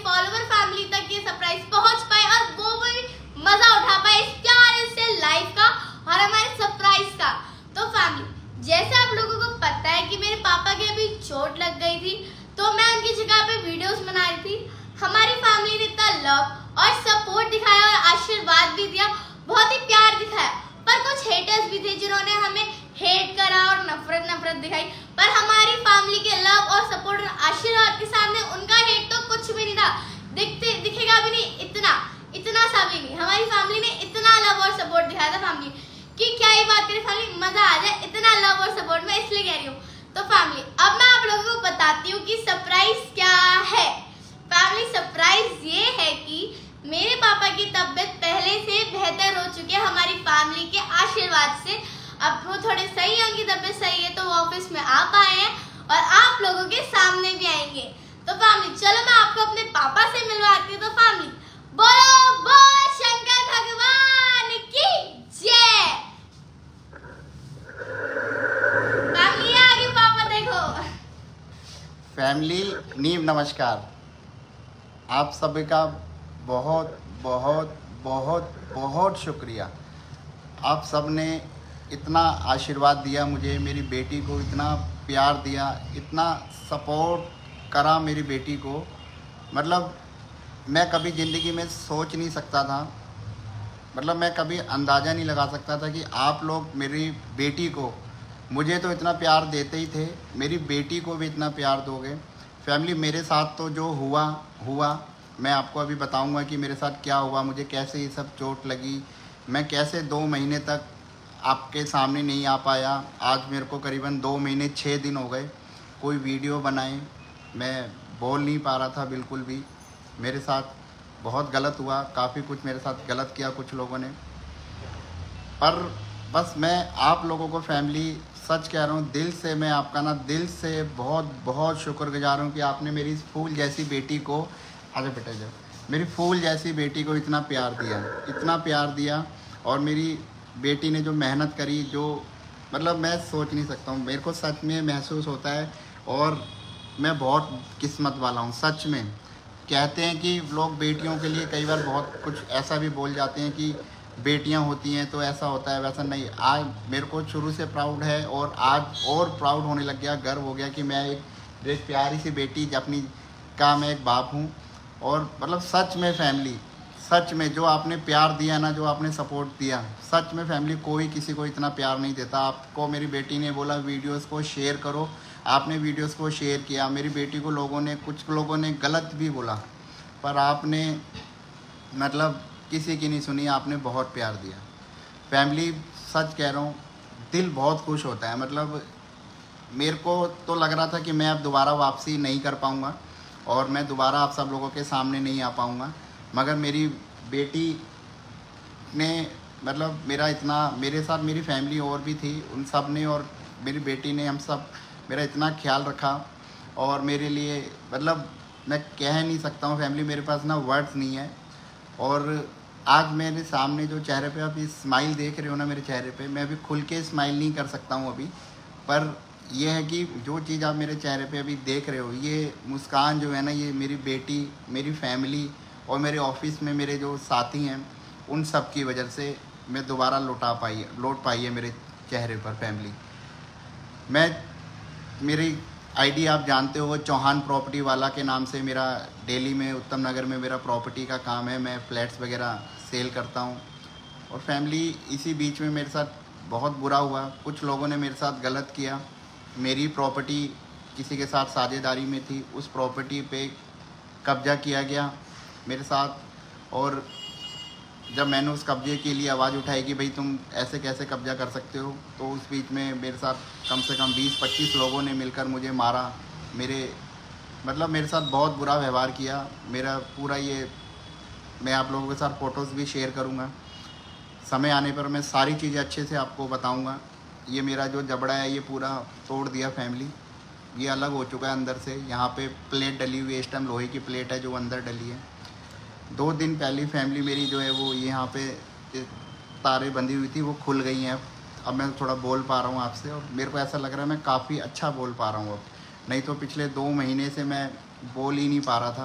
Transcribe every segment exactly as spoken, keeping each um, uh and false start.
Follower family तक ये surprise पहुंच पाए और वो भी मजा उठा पाए इस प्यारे से लाइफ का और हमारे सरप्राइज का। तो फैमिली, जैसे आप लोगों को पता है कि मेरे पापा के अभी चोट लग गई थी, तो मैं उनकी जगह पे वीडियोस बना रही थी। हमारी फैमिली ने इतना लव और सपोर्ट दिखाया और आशीर्वाद भी दिया, बहुत ही प्यार दिखाया। पर कुछ हेटर्स भी थे जिन्होंने हमें हेट करा और नफरत नफरत दिखाई, पर हमारी फैमिली के लव और सपोर्ट और आशीर्वाद के सामने उनका हेट तो कुछ भी नहीं था। दिखते दिखेगा भी नहीं, इतना इतना सा भी नहीं। हमारी फैमिली ने इतना लव और सपोर्ट दिखाया था फैमिली कि क्या ही बात करें फैमिली, मजा आ जाए इतना लव और सपोर्ट, मैं इसलिए कह रही हूँ। तो फैमिली, अब मैं आप लोगों को बताती हूँ कि सरप्राइज क्या है। फैमिली, सरप्राइज ये है कि मेरे पापा की तबीयत पहले से बेहतर हो चुकी है हमारी फैमिली के आशीर्वाद से। अब वो थोड़े सही है, उनकी तबीयत सही है, तो वो ऑफिस में आ पाए हैं और आप लोगों के सामने भी आएंगे। तो फैमिली, चलो मैं आपको अपने पापा से मिलवाती हूँ। तो फैमिली, बोलो बोल शंकर भगवान की जय। फैमिली, आगे पापा देखो। फैमिली, नीम नमस्कार। आप सभी का बहुत बहुत बहुत बहुत शुक्रिया। आप सब ने इतना आशीर्वाद दिया मुझे, मेरी बेटी को इतना प्यार दिया, इतना सपोर्ट करा मेरी बेटी को। मतलब मैं कभी ज़िंदगी में सोच नहीं सकता था, मतलब मैं कभी अंदाज़ा नहीं लगा सकता था कि आप लोग मेरी बेटी को, मुझे तो इतना प्यार देते ही थे, मेरी बेटी को भी इतना प्यार दोगे। फैमिली, मेरे साथ तो जो हुआ हुआ मैं आपको अभी बताऊंगा कि मेरे साथ क्या हुआ, मुझे कैसे ये सब चोट लगी, मैं कैसे दो महीने तक आपके सामने नहीं आ पाया। आज मेरे को करीबन दो महीने छः दिन हो गए कोई वीडियो बनाए, मैं बोल नहीं पा रहा था बिल्कुल भी। मेरे साथ बहुत गलत हुआ, काफ़ी कुछ मेरे साथ गलत किया कुछ लोगों ने। पर बस मैं आप लोगों को फैमिली सच कह रहा हूँ, दिल से मैं आपका ना दिल से बहुत बहुत शुक्रगुजार हूँ कि आपने मेरी इस फूल जैसी बेटी को, आगे बेटा जाओ, मेरी फूल जैसी बेटी को इतना प्यार दिया, इतना प्यार दिया। और मेरी बेटी ने जो मेहनत करी, जो मतलब मैं सोच नहीं सकता हूँ, मेरे को सच में महसूस होता है। और मैं बहुत किस्मत वाला हूँ सच में। कहते हैं कि लोग बेटियों के लिए कई बार बहुत कुछ ऐसा भी बोल जाते हैं कि बेटियां होती हैं तो ऐसा होता है, वैसा नहीं। आज मेरे को शुरू से प्राउड है और आज और प्राउड होने लग गया, गर्व हो गया कि मैं एक एक प्यारी सी बेटी अपनी का मैं एक बाप हूँ। और मतलब सच में फैमिली, सच में जो आपने प्यार दिया ना, जो आपने सपोर्ट दिया, सच में फैमिली कोई किसी को इतना प्यार नहीं देता। आपको मेरी बेटी ने बोला वीडियोस को शेयर करो, आपने वीडियोस को शेयर किया। मेरी बेटी को लोगों ने, कुछ लोगों ने गलत भी बोला, पर आपने मतलब किसी की नहीं सुनी, आपने बहुत प्यार दिया। फैमिली, सच कह रहा हूँ, दिल बहुत खुश होता है। मतलब मेरे को तो लग रहा था कि मैं अब दोबारा वापसी नहीं कर पाऊँगा और मैं दोबारा आप सब लोगों के सामने नहीं आ पाऊँगा, मगर मेरी बेटी ने मतलब मेरा इतना, मेरे साथ मेरी फैमिली और भी थी, उन सब ने और मेरी बेटी ने, हम सब मेरा इतना ख्याल रखा। और मेरे लिए मतलब मैं कह नहीं सकता हूँ फैमिली, मेरे पास ना वर्ड्स नहीं है। और आज मेरे सामने जो चेहरे पे आप स्माइल देख रहे हो ना मेरे चेहरे पे, मैं अभी खुल के स्माइल नहीं कर सकता हूँ अभी, पर यह है कि जो चीज़ आप मेरे चेहरे पे अभी देख रहे हो, ये मुस्कान जो है ना, ये मेरी बेटी, मेरी फैमिली और मेरे ऑफिस में मेरे जो साथी हैं, उन सब की वजह से मैं दोबारा लौटा पाई लौट पाई है मेरे चेहरे पर फैमिली। मैं, मेरी आईडी आप जानते हो, चौहान प्रॉपर्टी वाला के नाम से मेरा दिल्ली में उत्तम नगर में मेरा प्रॉपर्टी का काम है, मैं फ्लैट्स वगैरह सेल करता हूँ। और फैमिली, इसी बीच में मेरे साथ बहुत बुरा हुआ, कुछ लोगों ने मेरे साथ गलत किया। मेरी प्रॉपर्टी किसी के साथ साझेदारी में थी, उस प्रॉपर्टी पे कब्जा किया गया मेरे साथ। और जब मैंने उस कब्जे के लिए आवाज़ उठाई कि भाई तुम ऐसे कैसे कब्जा कर सकते हो, तो उस बीच में मेरे साथ कम से कम बीस पच्चीस लोगों ने मिलकर मुझे मारा। मेरे मतलब मेरे साथ बहुत बुरा व्यवहार किया। मेरा पूरा ये, मैं आप लोगों के साथ फ़ोटोज़ भी शेयर करूँगा, समय आने पर मैं सारी चीज़ें अच्छे से आपको बताऊँगा। ये मेरा जो जबड़ा है ये पूरा तोड़ दिया फैमिली, ये अलग हो चुका है अंदर से। यहाँ पे प्लेट डली हुई है, इस टाइम लोहे की प्लेट है जो अंदर डली है। दो दिन पहले फैमिली मेरी जो है वो यहाँ पे तारें बंधी हुई थी, वो खुल गई हैं। अब मैं थोड़ा बोल पा रहा हूँ आपसे और मेरे को ऐसा लग रहा है मैं काफ़ी अच्छा बोल पा रहा हूँ अब, नहीं तो पिछले दो महीने से मैं बोल ही नहीं पा रहा था।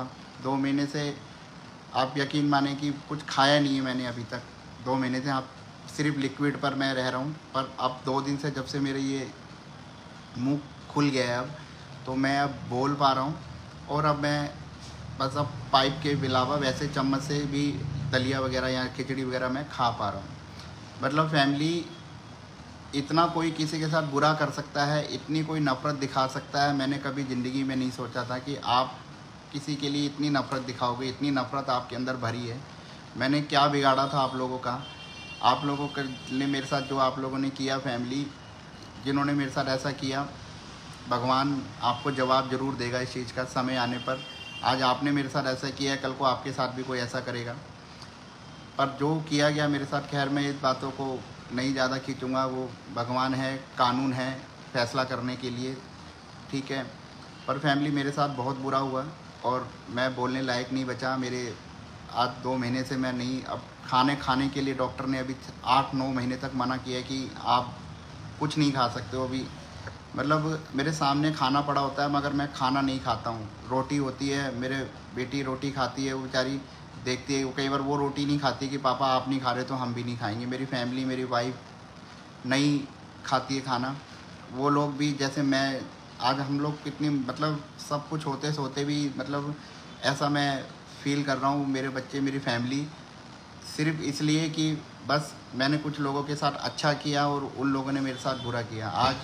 दो महीने से आप यकीन माने कि कुछ खाया नहीं है मैंने अभी तक। दो महीने से आप सिर्फ लिक्विड पर मैं रह रहा हूँ। पर अब दो दिन से जब से मेरे ये मुंह खुल गया है अब, तो मैं अब बोल पा रहा हूँ। और अब मैं बस अब पाइप के अलावा वैसे चम्मच से भी दलिया वगैरह या खिचड़ी वगैरह मैं खा पा रहा हूँ। मतलब फैमिली, इतना कोई किसी के साथ बुरा कर सकता है, इतनी कोई नफ़रत दिखा सकता है, मैंने कभी ज़िंदगी में नहीं सोचा था कि आप किसी के लिए इतनी नफ़रत दिखाओगे। इतनी नफ़रत आपके अंदर भरी है। मैंने क्या बिगाड़ा था आप लोगों का? आप लोगों के लिए मेरे साथ जो आप लोगों ने किया, फैमिली जिन्होंने मेरे साथ ऐसा किया, भगवान आपको जवाब ज़रूर देगा इस चीज़ का समय आने पर। आज आपने मेरे साथ ऐसा किया है, कल को आपके साथ भी कोई ऐसा करेगा। पर जो किया गया मेरे साथ, खैर मैं इस बातों को नहीं ज़्यादा खींचूँगा। वो भगवान है, कानून है फैसला करने के लिए, ठीक है। पर फैमिली मेरे साथ बहुत बुरा हुआ और मैं बोलने लायक नहीं बचा। मेरे आज दो महीने से मैं नहीं, अब खाने खाने के लिए डॉक्टर ने अभी आठ नौ महीने तक मना किया है कि आप कुछ नहीं खा सकते हो अभी। मतलब मेरे सामने खाना पड़ा होता है मगर मैं खाना नहीं खाता हूँ। रोटी होती है, मेरे बेटी रोटी खाती है, वो बेचारी देखती है। कई बार वो रोटी नहीं खाती कि पापा आप नहीं खा रहे तो हम भी नहीं खाएंगे। मेरी फैमिली, मेरी वाइफ नहीं खाती है खाना। वो लोग भी, जैसे मैं, आज हम लोग कितनी, मतलब सब कुछ होते सोते भी, मतलब ऐसा मैं फील कर रहा हूँ। मेरे बच्चे, मेरी फैमिली, सिर्फ इसलिए कि बस मैंने कुछ लोगों के साथ अच्छा किया और उन लोगों ने मेरे साथ बुरा किया। आज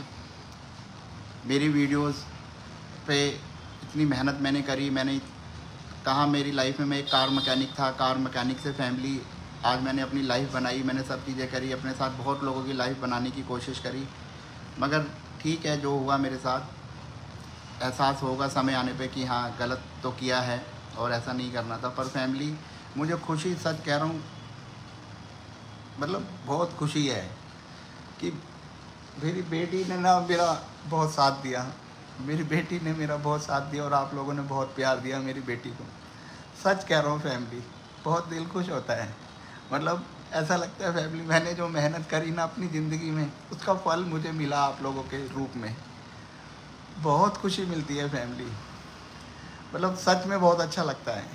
मेरी वीडियोस पे इतनी मेहनत मैंने करी। मैंने कहा मेरी लाइफ में मैं एक कार मैकेनिक था, कार मैकेनिक से फैमिली आज मैंने अपनी लाइफ बनाई। मैंने सब चीज़ें करी, अपने साथ बहुत लोगों की लाइफ बनाने की कोशिश करी। मगर ठीक है, जो हुआ मेरे साथ, एहसास होगा समय आने पे कि हाँ गलत तो किया है और ऐसा नहीं करना था। पर फैमिली, मुझे खुशी, सच कह रहा हूँ, मतलब बहुत खुशी है कि मेरी बेटी ने ना मेरा बहुत साथ दिया। मेरी बेटी ने मेरा बहुत साथ दिया और आप लोगों ने बहुत प्यार दिया मेरी बेटी को। सच कह रहा हूँ फैमिली, बहुत दिल खुश होता है। मतलब ऐसा लगता है फैमिली, मैंने जो मेहनत करी ना अपनी ज़िंदगी में, उसका फल मुझे मिला आप लोगों के रूप में। बहुत खुशी मिलती है फैमिली, मतलब सच में बहुत अच्छा लगता है।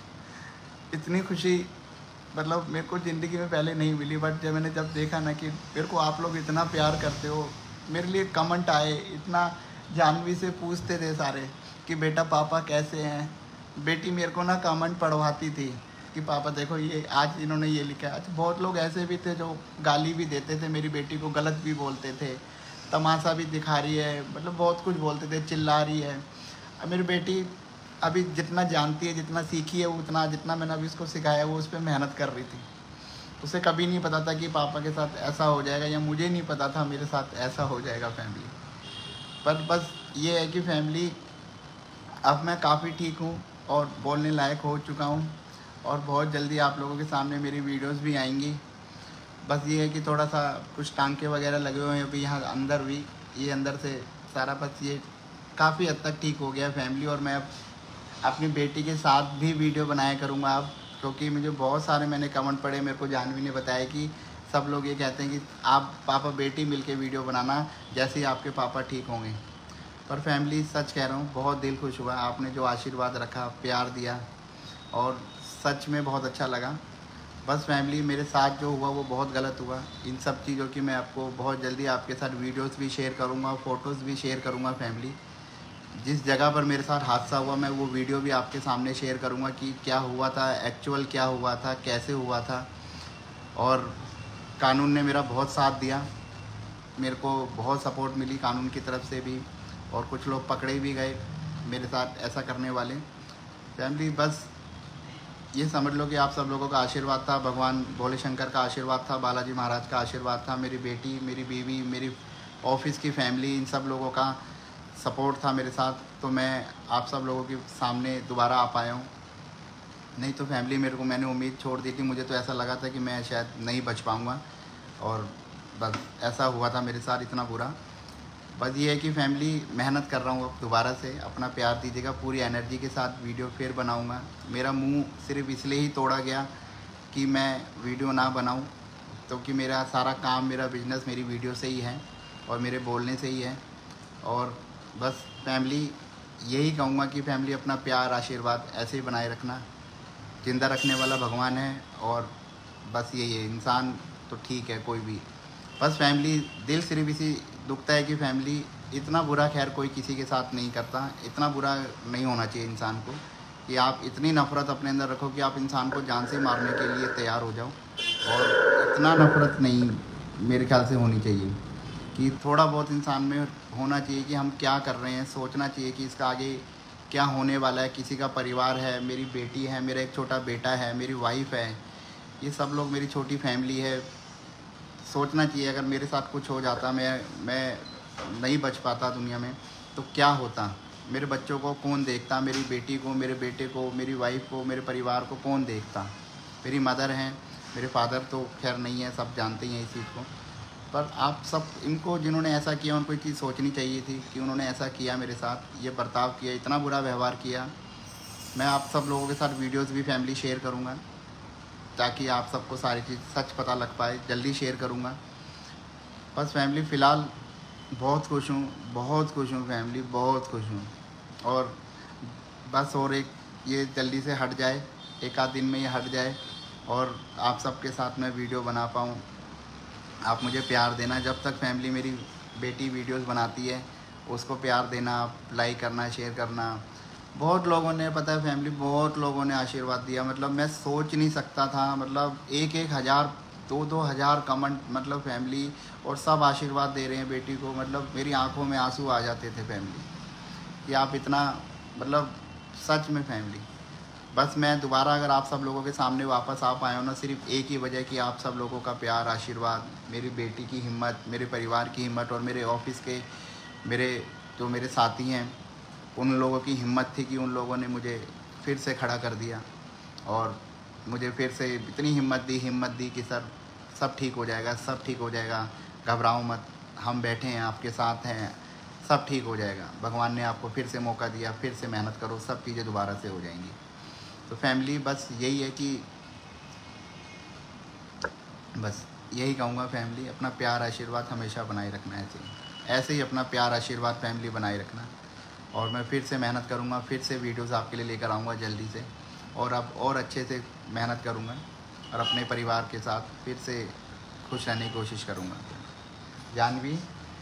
इतनी खुशी मतलब मेरे को ज़िंदगी में पहले नहीं मिली। बट जब मैंने जब देखा ना कि मेरे को आप लोग इतना प्यार करते हो, मेरे लिए कमेंट आए, इतना जानवी से पूछते थे सारे कि बेटा पापा कैसे हैं। बेटी मेरे को ना कमेंट पढ़वाती थी कि पापा देखो ये आज इन्होंने ये लिखा है। अच्छा, बहुत लोग ऐसे भी थे जो गाली भी देते थे मेरी बेटी को, गलत भी बोलते थे, तमाशा भी दिखा रही है, मतलब बहुत कुछ बोलते थे, चिल्ला रही है। अब मेरी बेटी अभी जितना जानती है, जितना सीखी है, उतना जितना मैंने अभी उसको सिखाया वो उस पर मेहनत कर रही थी। उसे कभी नहीं पता था कि पापा के साथ ऐसा हो जाएगा, या मुझे नहीं पता था मेरे साथ ऐसा हो जाएगा फैमिली। पर बस ये है कि फैमिली, अब मैं काफ़ी ठीक हूँ और बोलने लायक हो चुका हूँ और बहुत जल्दी आप लोगों के सामने मेरी वीडियोस भी आएंगी। बस ये है कि थोड़ा सा कुछ टांके वगैरह लगे हुए हैं अभी यहाँ अंदर भी, ये अंदर से सारा, बस ये काफ़ी हद तक ठीक हो गया फैमिली। और मैं अब अपनी बेटी के साथ भी वीडियो बनाया करूँगा अब, क्योंकि मुझे बहुत सारे मैंने कमेंट पढ़े, मेरे को जानवी ने बताया कि सब लोग ये कहते हैं कि आप पापा बेटी मिलके वीडियो बनाना जैसे ही आपके पापा ठीक होंगे। पर फैमिली, सच कह रहा हूँ, बहुत दिल खुश हुआ। आपने जो आशीर्वाद रखा, प्यार दिया, और सच में बहुत अच्छा लगा। बस फैमिली, मेरे साथ जो हुआ वो बहुत गलत हुआ। इन सब चीज़ों की मैं आपको बहुत जल्दी आपके साथ वीडियोस भी शेयर करूँगा, फ़ोटोज़ भी शेयर करूँगा फैमिली। जिस जगह पर मेरे साथ हादसा हुआ मैं वो वीडियो भी आपके सामने शेयर करूँगा कि क्या हुआ था, एक्चुअल क्या हुआ था, कैसे हुआ था। और कानून ने मेरा बहुत साथ दिया, मेरे को बहुत सपोर्ट मिली कानून की तरफ से भी, और कुछ लोग पकड़े भी गए मेरे साथ ऐसा करने वाले। फैमिली, बस ये समझ लो कि आप सब लोगों का आशीर्वाद था, भगवान भोले शंकर का आशीर्वाद था, बालाजी महाराज का आशीर्वाद था, मेरी बेटी, मेरी बीवी, मेरी ऑफिस की फैमिली, इन सब लोगों का सपोर्ट था मेरे साथ, तो मैं आप सब लोगों के सामने दोबारा आ पाया हूँ। नहीं तो फैमिली, मेरे को, मैंने उम्मीद छोड़ दी थी। मुझे तो ऐसा लगा था कि मैं शायद नहीं बच पाऊँगा, और बस ऐसा हुआ था मेरे साथ, इतना बुरा। बस ये है कि फैमिली, मेहनत कर रहा हूँ अब दोबारा से। अपना प्यार दीजिएगा, पूरी एनर्जी के साथ वीडियो फिर बनाऊँगा। मेरा मुंह सिर्फ इसलिए ही तोड़ा गया कि मैं वीडियो ना बनाऊँ, क्योंकि तो मेरा सारा काम, मेरा बिजनेस मेरी वीडियो से ही है और मेरे बोलने से ही है। और बस फैमिली, यही कहूँगा कि फैमिली अपना प्यार आशीर्वाद ऐसे ही बनाए रखना। जिंदा रखने वाला भगवान है, और बस यही है। इंसान तो ठीक है कोई भी, बस फैमिली दिल सिर्फ इसी दुखता है कि फैमिली इतना बुरा खैर कोई किसी के साथ नहीं करता। इतना बुरा नहीं होना चाहिए इंसान को कि आप इतनी नफ़रत अपने अंदर रखो कि आप इंसान को जान से मारने के लिए तैयार हो जाओ। और इतना नफ़रत नहीं मेरे ख्याल से होनी चाहिए कि थोड़ा बहुत इंसान में होना चाहिए कि हम क्या कर रहे हैं, सोचना चाहिए कि इसका आगे क्या होने वाला है। किसी का परिवार है, मेरी बेटी है, मेरा एक छोटा बेटा है, मेरी वाइफ है, ये सब लोग मेरी छोटी फैमिली है। सोचना चाहिए अगर मेरे साथ कुछ हो जाता, मैं मैं नहीं बच पाता दुनिया में, तो क्या होता। मेरे बच्चों को कौन देखता, मेरी बेटी को, मेरे बेटे को, मेरी वाइफ को, मेरे परिवार को कौन देखता। मेरी मदर हैं, मेरे फादर तो खैर नहीं है, सब जानते ही हैं इस चीज़ को। पर आप सब इनको जिन्होंने ऐसा किया उनको एक चीज़ सोचनी चाहिए थी कि उन्होंने ऐसा किया, मेरे साथ ये बर्ताव किया, इतना बुरा व्यवहार किया। मैं आप सब लोगों के साथ वीडियोस भी फैमिली शेयर करूँगा ताकि आप सबको सारी चीज़ सच पता लग पाए। जल्दी शेयर करूँगा। बस फैमिली फ़िलहाल बहुत खुश हूँ, बहुत खुश हूँ फैमिली, बहुत खुश हूँ। और बस और एक ये जल्दी से हट जाए, एक आध दिन में ये हट जाए और आप सबके साथ मैं वीडियो बना पाऊँ। आप मुझे प्यार देना। जब तक फैमिली मेरी बेटी वीडियोस बनाती है उसको प्यार देना, आप लाइक करना, शेयर करना। बहुत लोगों ने, पता है फैमिली, बहुत लोगों ने आशीर्वाद दिया। मतलब मैं सोच नहीं सकता था, मतलब एक एक हज़ार, दो दो हज़ार कमेंट, मतलब फैमिली, और सब आशीर्वाद दे रहे हैं बेटी को। मतलब मेरी आंखों में आंसू आ जाते थे फैमिली कि आप इतना, मतलब सच में फैमिली। बस मैं दोबारा अगर आप सब लोगों के सामने वापस आ पाया हूँ ना, सिर्फ एक ही वजह कि आप सब लोगों का प्यार, आशीर्वाद, मेरी बेटी की हिम्मत, मेरे परिवार की हिम्मत, और मेरे ऑफिस के मेरे जो मेरे साथी हैं उन लोगों की हिम्मत थी कि उन लोगों ने मुझे फिर से खड़ा कर दिया और मुझे फिर से इतनी हिम्मत दी हिम्मत दी कि सर सब ठीक हो जाएगा, सब ठीक हो जाएगा, घबराओ मत, हम बैठे हैं, आपके साथ हैं, सब ठीक हो जाएगा। भगवान ने आपको फिर से मौका दिया, फिर से मेहनत करो, सब चीज़ें दोबारा से हो जाएंगी। तो फैमिली बस यही है कि बस यही कहूँगा फैमिली, अपना प्यार आशीर्वाद हमेशा बनाए रखना है। ऐसे ही ऐसे ही अपना प्यार आशीर्वाद फैमिली बनाए रखना। और मैं फिर से मेहनत करूँगा, फिर से वीडियोस आपके लिए लेकर आऊँगा जल्दी से, और अब और अच्छे से मेहनत करूँगा और अपने परिवार के साथ फिर से खुश रहने की कोशिश करूँगा। जानवी,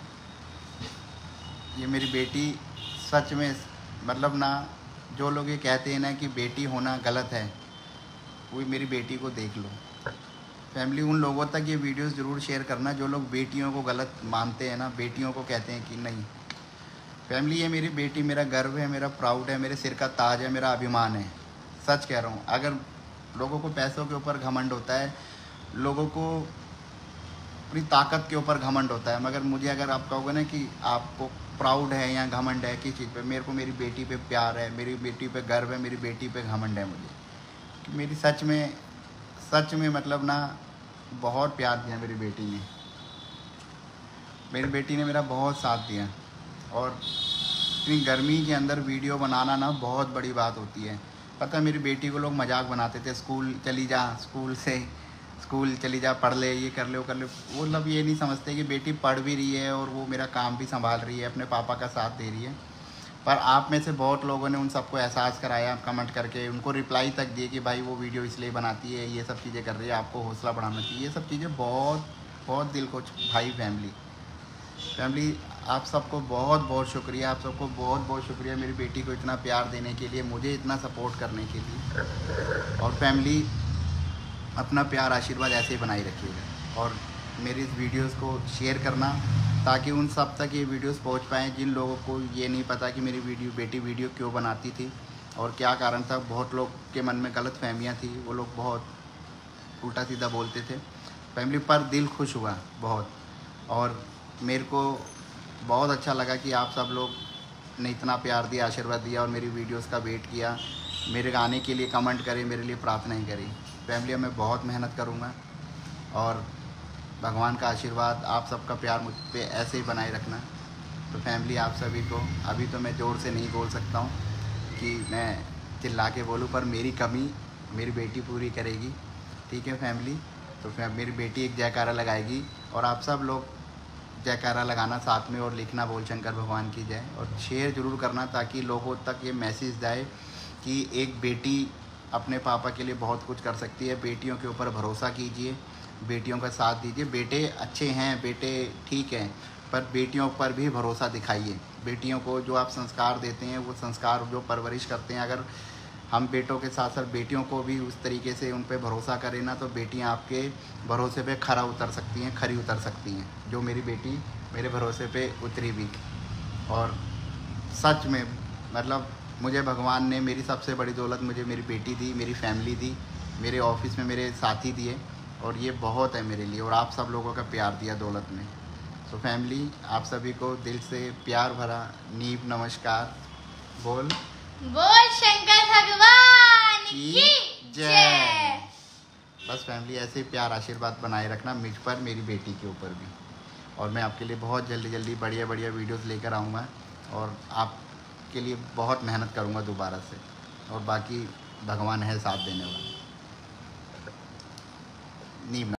ये मेरी बेटी सच में, मतलब ना, जो लोग ये कहते हैं ना कि बेटी होना गलत है, वो मेरी बेटी को देख लो। फैमिली, उन लोगों तक ये वीडियोस ज़रूर शेयर करना जो लोग बेटियों को गलत मानते हैं ना, बेटियों को कहते हैं कि नहीं। फैमिली, ये मेरी बेटी मेरा गर्व है, मेरा प्राउड है, मेरे सिर का ताज है, मेरा अभिमान है। सच कह रहा हूँ। अगर लोगों को पैसों के ऊपर घमंड होता है, लोगों को अपनी ताकत के ऊपर घमंड होता है, मगर मुझे अगर आप कहोगे ना कि आपको प्राउड है या घमंड है किस चीज़ पे, मेरे को मेरी बेटी पे प्यार है, मेरी बेटी पे गर्व है, मेरी बेटी पे घमंड है मुझे कि मेरी सच में सच में मतलब ना बहुत प्यार दिया मेरी बेटी ने। मेरी बेटी ने मेरा बहुत साथ दिया। और इतनी गर्मी के अंदर वीडियो बनाना ना बहुत बड़ी बात होती है। पता है, मेरी बेटी को लोग मजाक बनाते थे, स्कूल चली जा, स्कूल से स्कूल चली जा, पढ़ ले, ये कर ले, वो कर ले। वो लोग ये नहीं समझते कि बेटी पढ़ भी रही है और वो मेरा काम भी संभाल रही है, अपने पापा का साथ दे रही है। पर आप में से बहुत लोगों ने उन सबको एहसास कराया, कमेंट करके उनको रिप्लाई तक दिए कि भाई वो वीडियो इसलिए बनाती है, ये सब चीज़ें कर रही है, आपको हौसला बढ़ाना चाहिए। ये सब चीज़ें बहुत बहुत दिल को भाई। फैमिली फैमिली आप सबको बहुत बहुत शुक्रिया, आप सबको बहुत बहुत शुक्रिया मेरी बेटी को इतना प्यार देने के लिए, मुझे इतना सपोर्ट करने के लिए। और फैमिली, अपना प्यार आशीर्वाद ऐसे ही बनाए रखिएगा और मेरी इस वीडियोस को शेयर करना ताकि उन सब तक ये वीडियोस पहुंच पाएँ जिन लोगों को ये नहीं पता कि मेरी वीडियो बेटी वीडियो क्यों बनाती थी और क्या कारण था। बहुत लोग के मन में गलत फहमियाँ थी, वो लोग बहुत उल्टा सीधा बोलते थे फैमिली। पर दिल खुश हुआ बहुत, और मेरे को बहुत अच्छा लगा कि आप सब लोग ने इतना प्यार दिया, आशीर्वाद दिया और मेरी वीडियोस का वेट किया, मेरे गाने के लिए कमेंट करें, मेरे लिए प्रार्थनाएं करी। फैमिली, मैं बहुत मेहनत करूँगा और भगवान का आशीर्वाद, आप सबका प्यार मुझ पे ऐसे ही बनाए रखना। तो फैमिली, आप सभी को, अभी तो मैं ज़ोर से नहीं बोल सकता हूँ कि मैं चिल्ला के बोलूँ, पर मेरी कमी मेरी बेटी पूरी करेगी। ठीक है फैमिली, तो फिर मेरी बेटी एक जयकारा लगाएगी और आप सब लोग जयकारा लगाना साथ में और लिखना बोल शंकर भगवान की जय, और शेयर ज़रूर करना ताकि लोगों तक ये मैसेज जाए कि एक बेटी अपने पापा के लिए बहुत कुछ कर सकती है। बेटियों के ऊपर भरोसा कीजिए, बेटियों का साथ दीजिए। बेटे अच्छे हैं, बेटे ठीक हैं, पर बेटियों पर भी भरोसा दिखाइए। बेटियों को जो आप संस्कार देते हैं, वो संस्कार जो परवरिश करते हैं, अगर हम बेटों के साथ साथ बेटियों को भी उस तरीके से उन पे भरोसा करें ना, तो बेटियां आपके भरोसे पे खरा उतर सकती हैं, खरी उतर सकती हैं, जो मेरी बेटी मेरे भरोसे पे उतरी भी। और सच में मतलब मुझे भगवान ने, मेरी सबसे बड़ी दौलत मुझे मेरी बेटी दी, मेरी फैमिली दी, मेरे ऑफिस में मेरे साथी दिए, और ये बहुत है मेरे लिए। और आप सब लोगों का प्यार दिया दौलत में। तो फैमिली, आप सभी को दिल से प्यार भरा नीव नमस्कार। बोल बोल शंकर भगवान की जय। बस फैमिली, ऐसे ही प्यार आशीर्वाद बनाए रखना मुझ पर, मेरी बेटी के ऊपर भी। और मैं आपके लिए बहुत जल्दी जल्दी बढ़िया बढ़िया वीडियोस लेकर आऊँगा, और आपके लिए बहुत मेहनत करूँगा दोबारा से। और बाकी भगवान है साथ देने वाला। नीव